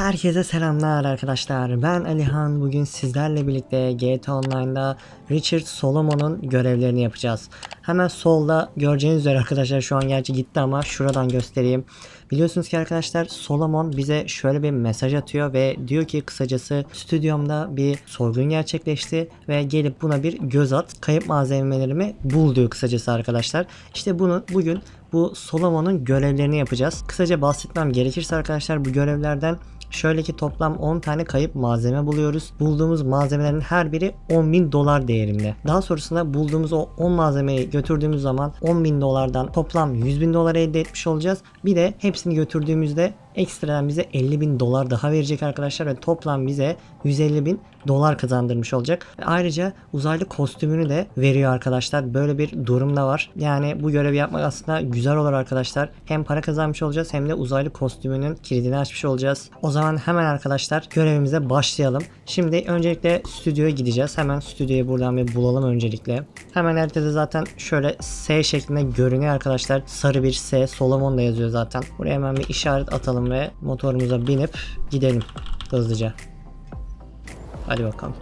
Herkese selamlar arkadaşlar. Ben Alihan. Bugün sizlerle birlikte GTA Online'da Richard Solomon'un görevlerini yapacağız. Hemen solda göreceğiniz üzere arkadaşlar, şu an gerçi gitti ama şuradan göstereyim. Biliyorsunuz ki arkadaşlar, Solomon bize şöyle bir mesaj atıyor ve diyor ki kısacası stüdyomda bir soygun gerçekleşti ve gelip buna bir göz at, kayıp malzemelerimi bul diyor kısacası arkadaşlar. İşte bugün bu Solomon'un görevlerini yapacağız. Kısaca bahsetmem gerekirse arkadaşlar, bu görevlerden şöyle ki toplam 10 tane kayıp malzeme buluyoruz. Bulduğumuz malzemelerin her biri 10.000 dolar değerinde. Daha sonrasında bulduğumuz o 10 malzemeyi götürdüğümüz zaman 10.000 dolardan toplam 100.000 dolar elde etmiş olacağız. Bir de hepsini götürdüğümüzde ekstradan bize 50.000 dolar daha verecek arkadaşlar ve toplam bize 150.000 dolar kazandırmış olacak. Ve ayrıca uzaylı kostümünü de veriyor arkadaşlar. Böyle bir durum da var. Yani bu görevi yapmak aslında güzel olur arkadaşlar. Hem para kazanmış olacağız hem de uzaylı kostümünün kilidini açmış olacağız. O zaman hemen arkadaşlar görevimize başlayalım. Şimdi öncelikle stüdyoya gideceğiz. Hemen stüdyoyu buradan bir bulalım öncelikle. Hemen haritada zaten şöyle S şeklinde görünüyor arkadaşlar. Sarı bir S. Solomon da yazıyor zaten. Buraya hemen bir işaret atalım ve motorumuza binip gidelim hızlıca. Hadi bakalım.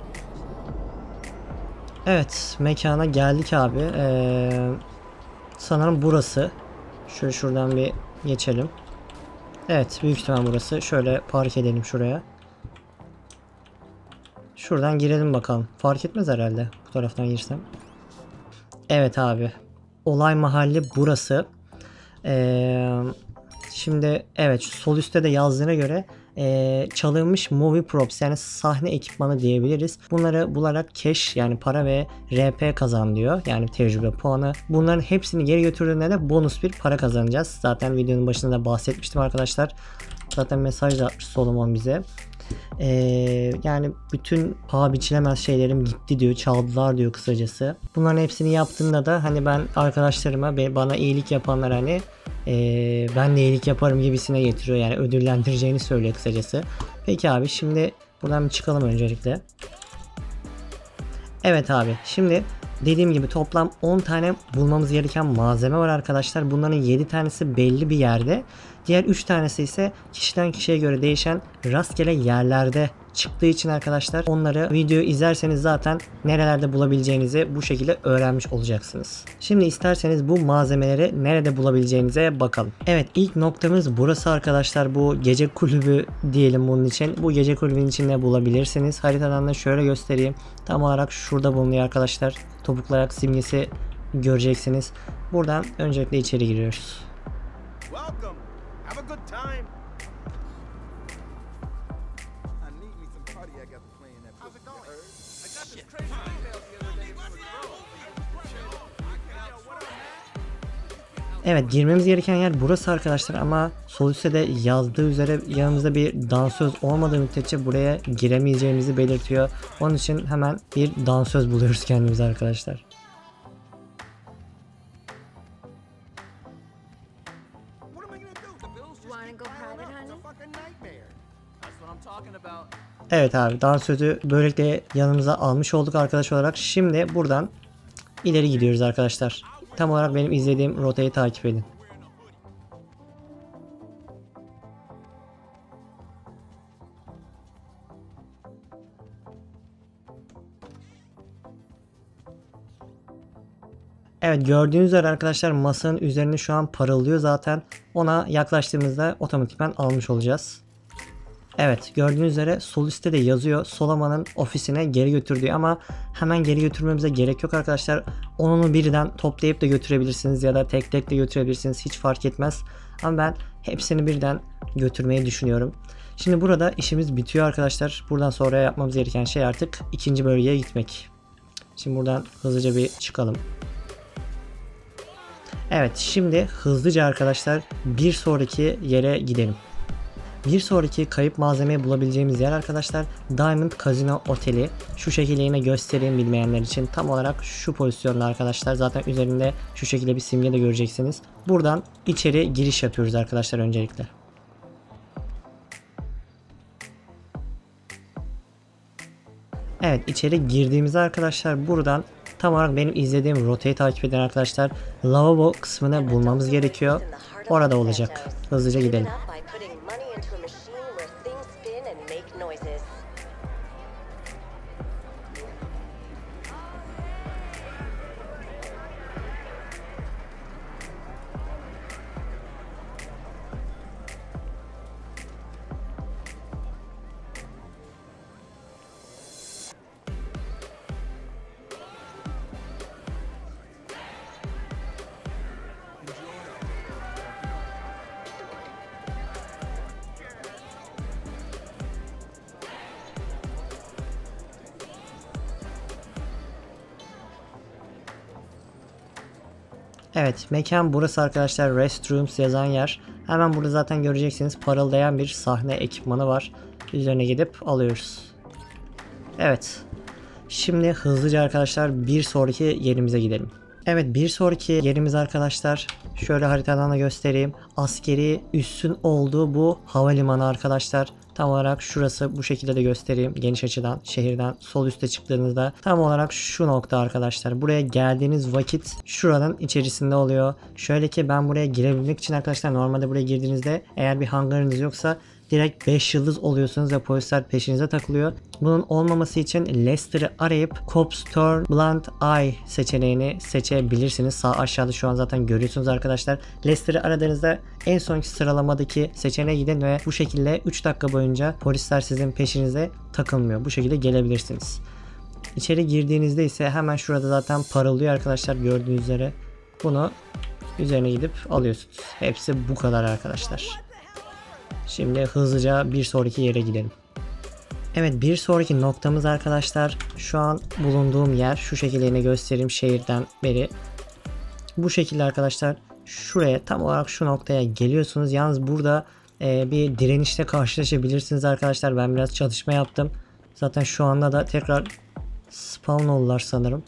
Evet, mekana geldik abi. Sanırım burası. Şöyle şuradan bir geçelim. Evet, büyük ihtimal burası. Şöyle park edelim şuraya. Şuradan girelim bakalım. Fark etmez herhalde bu taraftan girsem. Evet abi. Olay mahalli burası. Şimdi evet, şu sol üstte de yazdığına göre çalınmış movie props, yani sahne ekipmanı diyebiliriz. Bunları bularak cash, yani para ve RP kazan diyor. Yani tecrübe puanı. Bunların hepsini geri götürdüğünde de bonus bir para kazanacağız. Zaten videonun başında da bahsetmiştim arkadaşlar. Zaten mesaj da atmış Solomon bize. Yani bütün paha biçilemez şeylerim gitti diyor, çaldılar diyor kısacası. Bunların hepsini yaptığında da hani ben arkadaşlarıma, bana iyilik yapanlar hani ben de iyilik yaparım gibisine getiriyor, yani ödüllendireceğini söylüyor kısacası. Peki abi, şimdi buradan bir çıkalım öncelikle. Evet abi, şimdi dediğim gibi toplam 10 tane bulmamız gereken malzeme var arkadaşlar. Bunların 7 tanesi belli bir yerde. Diğer 3 tanesi ise kişiden kişiye göre değişen rastgele yerlerde çıktığı için arkadaşlar, onları video izlerseniz zaten nerelerde bulabileceğinizi bu şekilde öğrenmiş olacaksınız. Şimdi isterseniz bu malzemeleri nerede bulabileceğinize bakalım. Evet, ilk noktamız burası arkadaşlar. Bu gece kulübü diyelim bunun için. Bu gece kulübünün içinde bulabilirsiniz. Haritadan da şöyle göstereyim. Tam olarak şurada bulunuyor arkadaşlar. Topuklu ayak simgesi göreceksiniz. Buradan öncelikle içeri giriyoruz. Evet, girmemiz gereken yer burası arkadaşlar ama sol üstte de yazdığı üzere yanımızda bir dansöz olmadığı müddetçe buraya giremeyeceğimizi belirtiyor. Onun için hemen bir dansöz buluyoruz kendimize arkadaşlar. Evet abi, dansözü böylelikle yanımıza almış olduk arkadaş olarak. Şimdi buradan ileri gidiyoruz arkadaşlar. Tam olarak benim izlediğim rotayı takip edin. Evet, gördüğünüz üzere arkadaşlar masanın üzerinde şu an parıldıyor zaten. Ona yaklaştığımızda otomatikman almış olacağız. Evet, gördüğünüz üzere sol üstte de yazıyor Solomon'un ofisine geri götür diyor ama hemen geri götürmemize gerek yok arkadaşlar. Onu birden toplayıp da götürebilirsiniz ya da tek tek de götürebilirsiniz, hiç fark etmez. Ama ben hepsini birden götürmeyi düşünüyorum. Şimdi burada işimiz bitiyor arkadaşlar. Buradan sonra yapmamız gereken şey artık ikinci bölgeye gitmek. Şimdi buradan hızlıca bir çıkalım. Evet, şimdi hızlıca arkadaşlar bir sonraki yere gidelim. Bir sonraki kayıp malzemeyi bulabileceğimiz yer arkadaşlar Diamond Casino Oteli. Şu şekilde yine göstereyim bilmeyenler için. Tam olarak şu pozisyonda arkadaşlar. Zaten üzerinde şu şekilde bir simge de göreceksiniz. Buradan içeri giriş yapıyoruz arkadaşlar öncelikle. Evet, içeri girdiğimizde arkadaşlar buradan tam olarak benim izlediğim rotayı takip eden arkadaşlar lavabo kısmını bulmamız gerekiyor. Orada olacak. Hızlıca gidelim. Evet, mekan burası arkadaşlar. Restrooms yazan yer. Hemen burada zaten göreceksiniz parıldayan bir sahne ekipmanı var. Üzerine gidip alıyoruz. Evet. Şimdi hızlıca arkadaşlar bir sonraki yerimize gidelim. Evet, bir sonraki yerimiz arkadaşlar. Şöyle haritadan da göstereyim. Askeri üssün olduğu bu havalimanı arkadaşlar. Tam olarak şurası, bu şekilde de göstereyim geniş açıdan. Şehirden sol üste çıktığınızda tam olarak şu nokta arkadaşlar. Buraya geldiğiniz vakit şuranın içerisinde oluyor. Şöyle ki ben buraya girebilmek için arkadaşlar, normalde buraya girdiğinizde eğer bir hangarınız yoksa direkt 5 yıldız oluyorsunuz ve polisler peşinize takılıyor. Bunun olmaması için Lester'ı arayıp Cops Turn Blind Eye seçeneğini seçebilirsiniz. Sağ aşağıda şu an zaten görüyorsunuz arkadaşlar. Lester'ı aradığınızda en sonki sıralamadaki seçeneğe gidin ve bu şekilde 3 dakika boyunca polisler sizin peşinize takılmıyor. Bu şekilde gelebilirsiniz. İçeri girdiğinizde ise hemen şurada zaten parıldıyor arkadaşlar, gördüğünüz üzere. Bunu üzerine gidip alıyorsunuz. Hepsi bu kadar arkadaşlar. Şimdi hızlıca bir sonraki yere gidelim. Evet, bir sonraki noktamız arkadaşlar şu an bulunduğum yer. Şu şekilde yine göstereyim şehirden beri. Bu şekilde arkadaşlar şuraya tam olarak şu noktaya geliyorsunuz. Yalnız burada bir direnişle karşılaşabilirsiniz arkadaşlar. Ben biraz çalışma yaptım. Zaten şu anda da tekrar spawn oldular sanırım.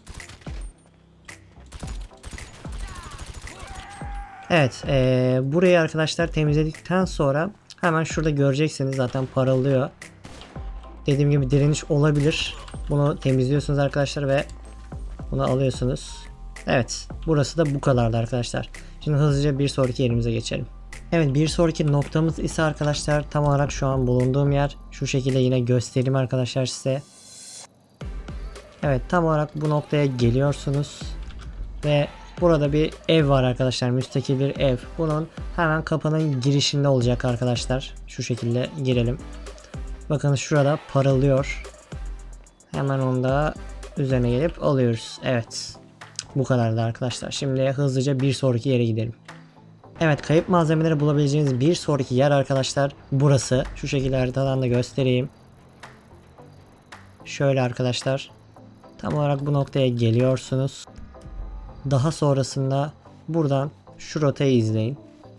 Evet, burayı arkadaşlar temizledikten sonra hemen şurada göreceksiniz zaten parıldıyor. Dediğim gibi direniş olabilir. Bunu temizliyorsunuz arkadaşlar ve bunu alıyorsunuz. Evet, burası da bu kadardı arkadaşlar. Şimdi hızlıca bir sonraki yerimize geçelim. Evet, bir sonraki noktamız ise arkadaşlar tam olarak şu an bulunduğum yer. Şu şekilde yine göstereyim arkadaşlar size. Evet, tam olarak bu noktaya geliyorsunuz ve burada bir ev var arkadaşlar, müstakil bir ev. Bunun hemen kapının girişinde olacak arkadaşlar. Şu şekilde girelim. Bakın şurada parıldıyor. Hemen onu da üzerine gelip alıyoruz. Evet, bu kadardı arkadaşlar. Şimdi hızlıca bir sonraki yere gidelim. Evet, kayıp malzemeleri bulabileceğiniz bir sonraki yer arkadaşlar burası. Şu şekilde haritadan da göstereyim. Şöyle arkadaşlar, tam olarak bu noktaya geliyorsunuz. Daha sonrasında buradan şu rotayı izleyin.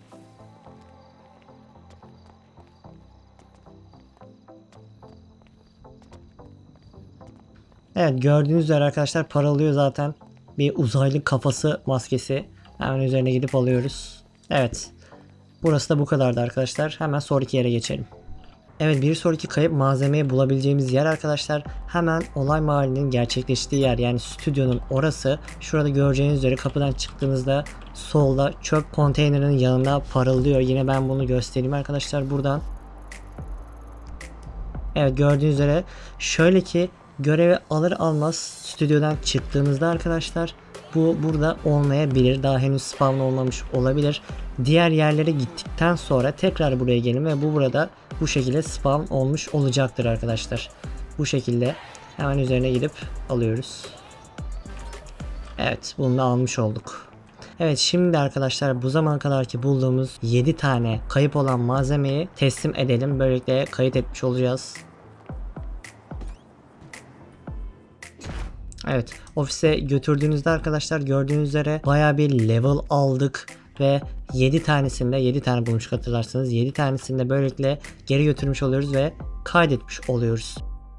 Evet, gördüğünüz üzere arkadaşlar paralıyor zaten. Bir uzaylı kafası maskesi. Hemen üzerine gidip alıyoruz. Evet. Burası da bu kadardı arkadaşlar. Hemen sonraki yere geçelim. Evet, bir sonraki kayıp malzemeyi bulabileceğimiz yer arkadaşlar hemen olay mahallinin gerçekleştiği yer, yani stüdyonun orası. Şurada göreceğiniz üzere kapıdan çıktığınızda solda çöp konteynerinin yanında parıldıyor. Yine ben bunu göstereyim arkadaşlar buradan. Evet, gördüğünüz üzere şöyle ki görevi alır almaz stüdyodan çıktığınızda arkadaşlar bu burada olmayabilir. Daha henüz spawn olmamış olabilir. Diğer yerlere gittikten sonra tekrar buraya gelin ve bu burada bu şekilde spawn olmuş olacaktır arkadaşlar. Bu şekilde hemen üzerine gidip alıyoruz. Evet, bunu da almış olduk. Evet, şimdi arkadaşlar bu zamana kadarki bulduğumuz 7 tane kayıp olan malzemeyi teslim edelim. Böylelikle kayıt etmiş olacağız. Evet, ofise götürdüğünüzde arkadaşlar gördüğünüz üzere baya bir level aldık ve 7 tanesinde 7 tane bulmuş hatırlarsınız. 7 tanesinde böylelikle geri götürmüş oluyoruz ve kaydetmiş oluyoruz.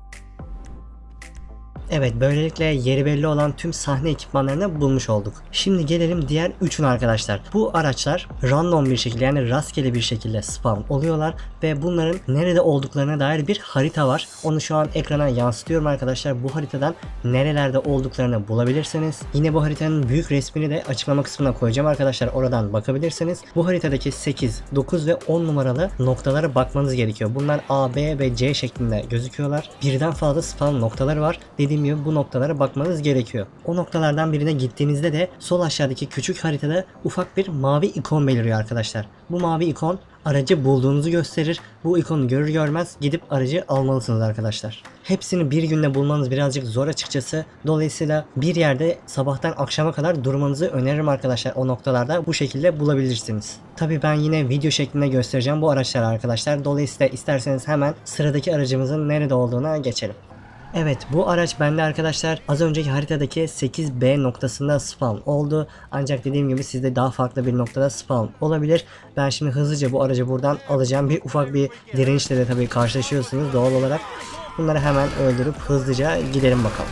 Evet, böylelikle yeri belli olan tüm sahne ekipmanlarını bulmuş olduk. Şimdi gelelim diğer üçüne arkadaşlar. Bu araçlar random bir şekilde, yani rastgele bir şekilde spawn oluyorlar ve bunların nerede olduklarına dair bir harita var. Onu şu an ekrana yansıtıyorum arkadaşlar. Bu haritadan nerelerde olduklarını bulabilirsiniz. Yine bu haritanın büyük resmini de açıklama kısmına koyacağım arkadaşlar. Oradan bakabilirsiniz. Bu haritadaki 8, 9 ve 10 numaralı noktalara bakmanız gerekiyor. Bunlar A, B ve C şeklinde gözüküyorlar. Birden fazla spawn noktaları var. Dediğim gibi bu noktalara bakmanız gerekiyor. O noktalardan birine gittiğinizde de sol aşağıdaki küçük haritada ufak bir mavi ikon beliriyor arkadaşlar. Bu mavi ikon aracı bulduğunuzu gösterir. Bu ikonu görür görmez gidip aracı almalısınız arkadaşlar. Hepsini bir günde bulmanız birazcık zor açıkçası. Dolayısıyla bir yerde sabahtan akşama kadar durmanızı öneririm arkadaşlar. O noktalarda bu şekilde bulabilirsiniz. Tabii ben yine video şeklinde göstereceğim bu araçları arkadaşlar. Dolayısıyla isterseniz hemen sıradaki aracımızın nerede olduğuna geçelim. Evet, bu araç bende arkadaşlar az önceki haritadaki 8B noktasında spawn oldu. Ancak dediğim gibi sizde daha farklı bir noktada spawn olabilir. Ben şimdi hızlıca bu aracı buradan alacağım. Bir ufak bir direnişle de tabii karşılaşıyorsunuz doğal olarak. Bunları hemen öldürüp hızlıca gidelim bakalım.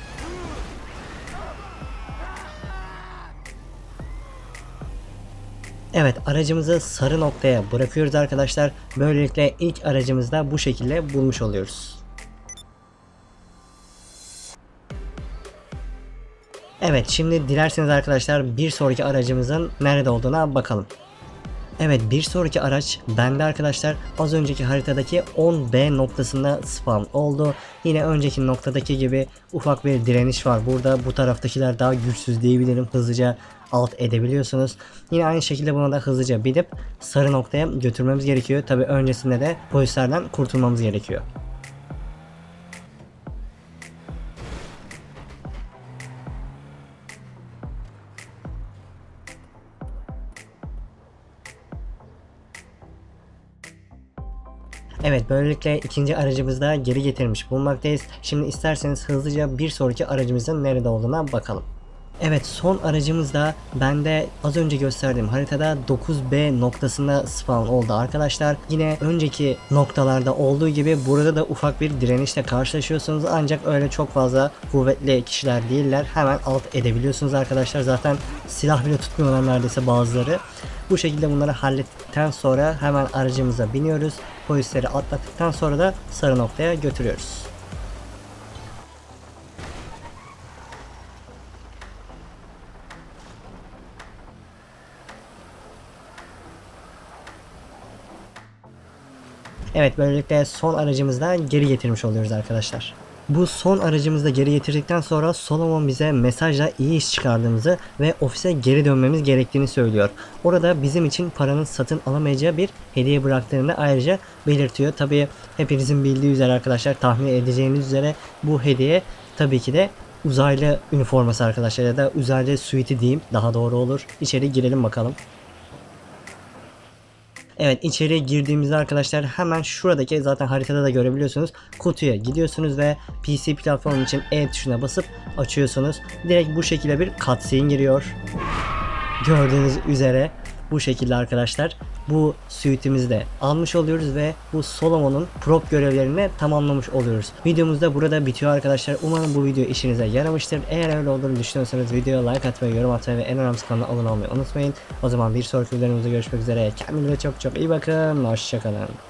Evet, aracımızı sarı noktaya bırakıyoruz arkadaşlar. Böylelikle ilk aracımızı da bu şekilde bulmuş oluyoruz. Evet, şimdi dilerseniz arkadaşlar bir sonraki aracımızın nerede olduğuna bakalım. Evet, bir sonraki araç bende arkadaşlar az önceki haritadaki 10B noktasında spawn oldu. Yine önceki noktadaki gibi ufak bir direniş var. Burada bu taraftakiler daha güçsüz diyebilirim. Hızlıca alt edebiliyorsunuz. Yine aynı şekilde buna da hızlıca binip sarı noktaya götürmemiz gerekiyor. Tabi öncesinde de polislerden kurtulmamız gerekiyor. Evet, böylelikle ikinci aracımızı da geri getirmiş bulunmaktayız. Şimdi isterseniz hızlıca bir sonraki aracımızın nerede olduğuna bakalım. Evet, son aracımız da bende az önce gösterdiğim haritada 9B noktasında spawn oldu arkadaşlar. Yine önceki noktalarda olduğu gibi burada da ufak bir direnişle karşılaşıyorsunuz. Ancak öyle çok fazla kuvvetli kişiler değiller. Hemen alt edebiliyorsunuz arkadaşlar. Zaten silah bile tutmuyorlar neredeyse bazıları. Bu şekilde bunları hallettikten sonra hemen aracımıza biniyoruz. Polisleri atlattıktan sonra da sarı noktaya götürüyoruz. Evet, böylelikle son aracımızı da geri getirmiş oluyoruz arkadaşlar. Bu son aracımızı da geri getirdikten sonra Solomon bize mesajla iyi iş çıkardığımızı ve ofise geri dönmemiz gerektiğini söylüyor. Orada bizim için paranın satın alamayacağı bir hediye bıraktığını ayrıca belirtiyor. Tabii hepinizin bildiği üzere arkadaşlar, tahmin edeceğiniz üzere bu hediye tabii ki de uzaylı üniforması arkadaşlar, ya da uzaylı suiti diyeyim daha doğru olur. İçeri girelim bakalım. Evet, içeriye girdiğimizde arkadaşlar hemen şuradaki, zaten haritada da görebiliyorsunuz, kutuya gidiyorsunuz ve PC platform için E tuşuna basıp açıyorsunuz. Direkt bu şekilde bir cutscene giriyor. Gördüğünüz üzere bu şekilde arkadaşlar bu suite'imizi de almış oluyoruz ve bu Solomon'un prop görevlerini tamamlamış oluyoruz. Videomuz da burada bitiyor arkadaşlar. Umarım bu video işinize yaramıştır. Eğer öyle olduğunu düşünüyorsanız videoya like atmayı, yorum atmayı ve en önemlisi kanala abone olmayı unutmayın. O zaman bir sonraki videomuzda görüşmek üzere. Kendinize çok çok iyi bakın. Hoşçakalın.